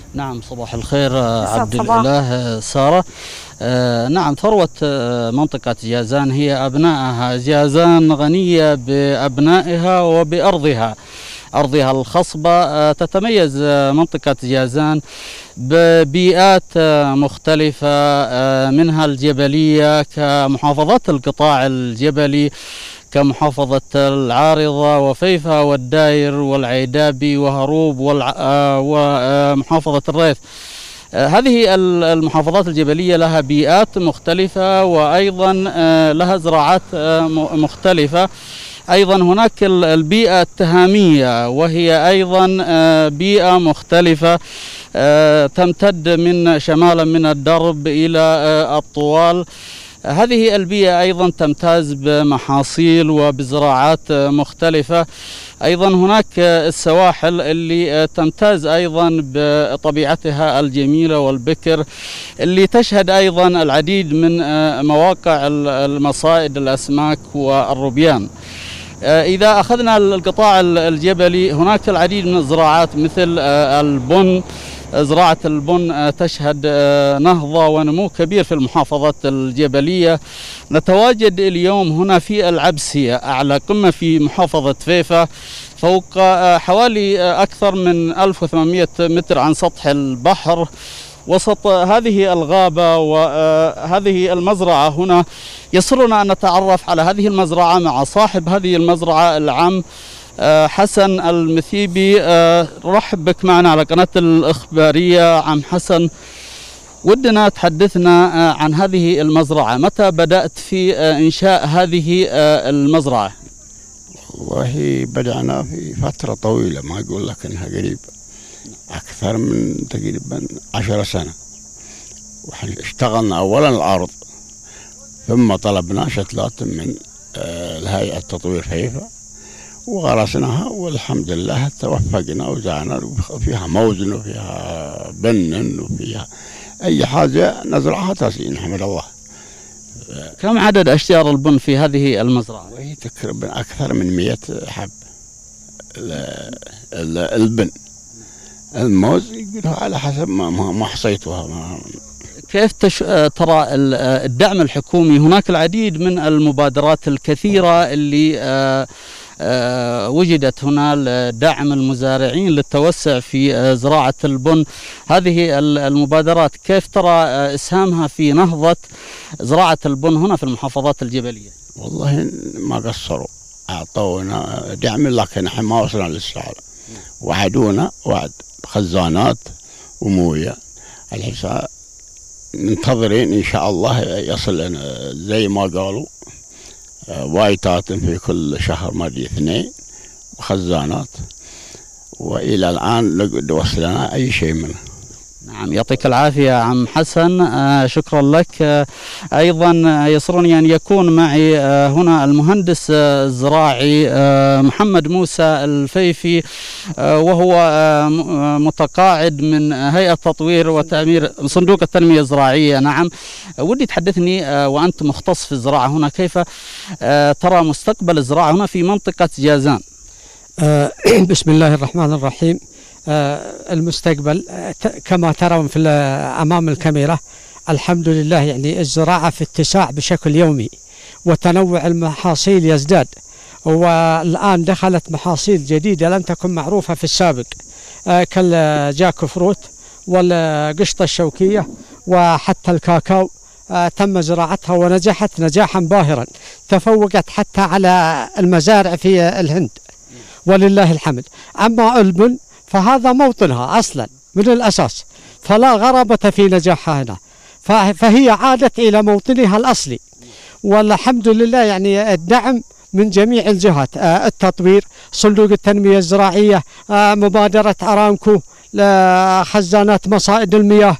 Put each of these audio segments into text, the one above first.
نعم، صباح الخير عبد الإله سارة. نعم، ثروة منطقة جازان هي أبنائها. جازان غنية بأبنائها وبأرضها، أرضها الخصبة. تتميز منطقة جازان ببيئات مختلفة، منها الجبلية كمحافظات القطاع الجبلي، كمحافظة العارضة وفيفا والداير والعيدابي وهروب ومحافظة الريث. هذه المحافظات الجبلية لها بيئات مختلفة، وأيضا لها زراعات مختلفة. أيضا هناك البيئة التهامية، وهي أيضا بيئة مختلفة تمتد من شمالا من الدرب إلى الطوال. هذه البيئة أيضا تمتاز بمحاصيل وبزراعات مختلفة. أيضا هناك السواحل اللي تمتاز أيضا بطبيعتها الجميلة والبكر، اللي تشهد أيضا العديد من مواقع المصائد الأسماك والروبيان. إذا أخذنا القطاع الجبلي، هناك العديد من الزراعات مثل البن. زراعة البن تشهد نهضة ونمو كبير في المحافظات الجبلية. نتواجد اليوم هنا في العبسية، أعلى قمة في محافظة فيفا، فوق حوالي أكثر من 1800 متر عن سطح البحر، وسط هذه الغابة وهذه المزرعة. هنا يسرنا أن نتعرف على هذه المزرعة مع صاحب هذه المزرعة، العم حسن المثيبي. رحب بك معنا على قناة الإخبارية عم حسن. ودنا تحدثنا عن هذه المزرعة، متى بدأت في إنشاء هذه المزرعة؟ والله بدأنا في فترة طويلة، ما أقول لك إنها قريب، أكثر من تقريبا 10 سنة. اشتغلنا أولا الأرض، ثم طلبنا شتلات من الهيئة تطوير فيفا وغرسناها، والحمد لله توفقنا وزعنا. فيها موزن وفيها بنن وفيها أي حاجة نزرعها تسقي، نحمد الله. كم عدد أشجار البن في هذه المزرعة؟ وهي تقريبا أكثر من 100 حب. البن، الموز يقولوا على حسب ما حصيتها. كيف ترى الدعم الحكومي؟ هناك العديد من المبادرات الكثيرة اللي وجدت هنا لدعم المزارعين للتوسع في زراعة البن. هذه المبادرات كيف ترى إسهامها في نهضة زراعة البن هنا في المحافظات الجبلية؟ والله ما قصروا، أعطونا دعم، لكن احنا ما وصلنا للسعر. وعدونا وعد خزانات وموية. الحين منتظرين إن شاء الله يصل لنا زي ما قالوا وايتات في كل شهر مدري 2 وخزانات، وإلى الآن لقد وصلنا أي شيء منه. نعم، يعطيك العافية عم حسن، شكرا لك. أيضا يسرني أن يكون معي هنا المهندس الزراعي محمد موسى الفيفي، وهو متقاعد من هيئة تطوير وتعمير صندوق التنمية الزراعية. نعم، ودي تحدثني وأنت مختص في الزراعة هنا، كيف ترى مستقبل الزراعة هنا في منطقة جازان؟ بسم الله الرحمن الرحيم. المستقبل كما ترون في أمام الكاميرا، الحمد لله، يعني الزراعة في اتساع بشكل يومي، وتنوع المحاصيل يزداد. والآن دخلت محاصيل جديدة لم تكن معروفة في السابق، كالجاك فروت والقشطة الشوكية وحتى الكاكاو. تم زراعتها ونجحت نجاحا باهرا، تفوقت حتى على المزارع في الهند ولله الحمد. أما البن فهذا موطنها أصلا من الأساس، فلا غرابة في نجاحها هنا، فهي عادت إلى موطنها الأصلي. والحمد لله، يعني الدعم من جميع الجهات، التطوير، صندوق التنمية الزراعية، مبادرة أرامكو، خزانات مصائد المياه،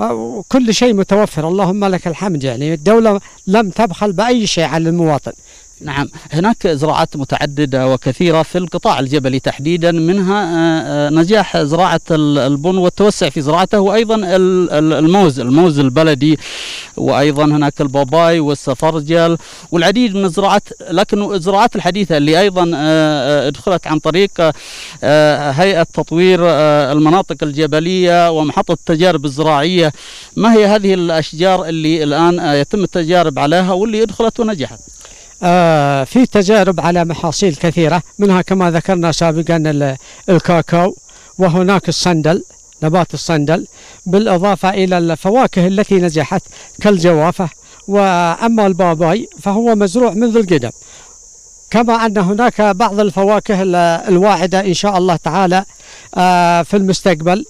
كل شيء متوفر، اللهم لك الحمد. يعني الدولة لم تبخل بأي شيء على المواطن. نعم، هناك زراعات متعددة وكثيرة في القطاع الجبلي تحديدا، منها نجاح زراعة البن والتوسع في زراعته، وأيضا الموز البلدي، وأيضا هناك الباباي والسفرجل والعديد من الزراعات. لكن الزراعات الحديثة اللي أيضا ادخلت عن طريق هيئة تطوير المناطق الجبلية ومحطة التجارب الزراعية، ما هي هذه الأشجار اللي الآن يتم التجارب عليها واللي ادخلت ونجحت؟ في تجارب على محاصيل كثيرة، منها كما ذكرنا سابقا الكاكاو، وهناك الصندل، نبات الصندل، بالإضافة إلى الفواكه التي نجحت كالجوافة. وأما الباباي فهو مزروع منذ القدم، كما أن هناك بعض الفواكه الواعدة إن شاء الله تعالى في المستقبل،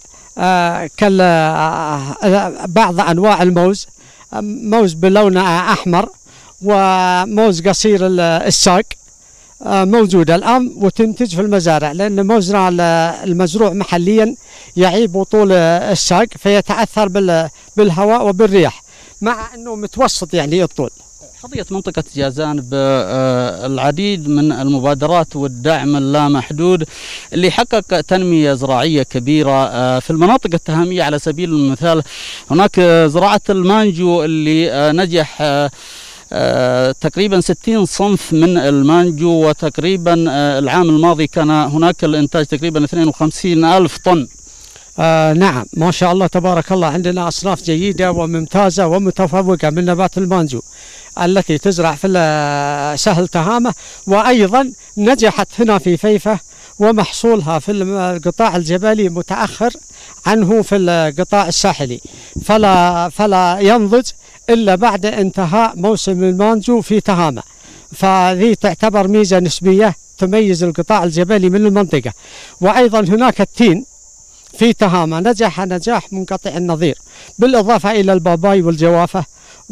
بعض أنواع الموز، موز بلون أحمر وموز قصير الساق موجودة الآن وتنتج في المزارع، لأن موزنا المزروع محليا يعيب طول الساق فيتأثر بالهواء وبالرياح، مع أنه متوسط يعني الطول. حظيت منطقة جازان بالعديد من المبادرات والدعم اللامحدود اللي حقق تنمية زراعية كبيرة في المناطق التهامية. على سبيل المثال هناك زراعة المانجو اللي نجح تقريبا 60 صنف من المانجو، وتقريبا العام الماضي كان هناك الإنتاج تقريبا 52,000 طن. نعم ما شاء الله تبارك الله، عندنا أصناف جيدة وممتازة ومتفوقة من نبات المانجو التي تزرع في سهل تهامة، وأيضا نجحت هنا في فيفة، ومحصولها في القطاع الجبلي متأخر عنه في القطاع الساحلي، فلا ينضج إلا بعد انتهاء موسم المانجو في تهامة. فهذه تعتبر ميزة نسبية تميز القطاع الجبلي من المنطقة. وأيضا هناك التين في تهامة نجاح منقطع النظير، بالإضافة إلى الباباي والجوافة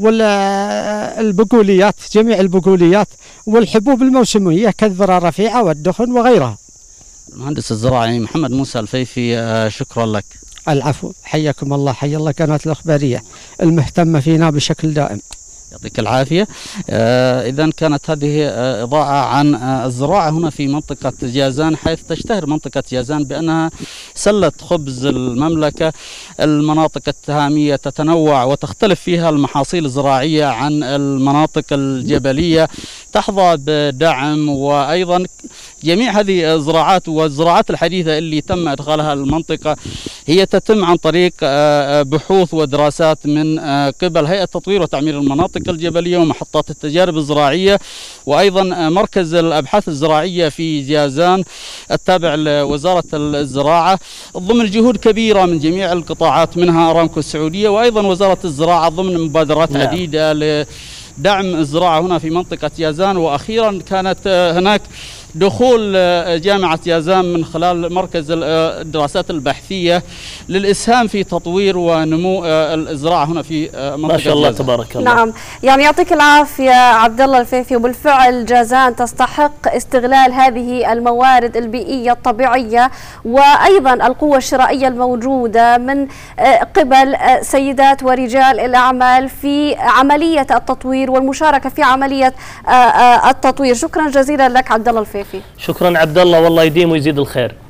والبقوليات، جميع البقوليات والحبوب الموسمية كالذرة الرفيعة والدخن وغيرها. المهندس الزراعي محمد موسى الفيفي، شكرا لك. العفو، حياكم الله، حيا الله قناة الإخبارية المهتمة فينا بشكل دائم. يعطيك العافية. إذا كانت هذه إضاءة عن الزراعة هنا في منطقة جازان، حيث تشتهر منطقة جازان بأنها سلة خبز المملكة. المناطق التهامية تتنوع وتختلف فيها المحاصيل الزراعية عن المناطق الجبلية، تحظى بدعم. وأيضا جميع هذه الزراعات والزراعات الحديثة اللي تم إدخالها المنطقة هي تتم عن طريق بحوث ودراسات من قبل هيئة تطوير وتعمير المناطق الجبلية ومحطات التجارب الزراعية، وأيضا مركز الأبحاث الزراعية في جازان التابع لوزارة الزراعة، ضمن جهود كبيرة من جميع القطاعات منها أرامكو السعودية وأيضا وزارة الزراعة ضمن مبادرات عديدة لدعم الزراعة هنا في منطقة جازان. وأخيرا كانت هناك دخول جامعة جازان من خلال مركز الدراسات البحثية للإسهام في تطوير ونمو الزراعة هنا في منطقة ما شاء الله جازان. تبارك الله. نعم، يعني يعطيك العافية عبد الله الفيفي. وبالفعل جازان تستحق استغلال هذه الموارد البيئية الطبيعية وأيضا القوة الشرائية الموجودة من قبل سيدات ورجال الأعمال في عملية التطوير والمشاركة في عملية التطوير. شكرا جزيلا لك عبد الله الفيفي. شكرا عبد الله، والله يديم ويزيد الخير.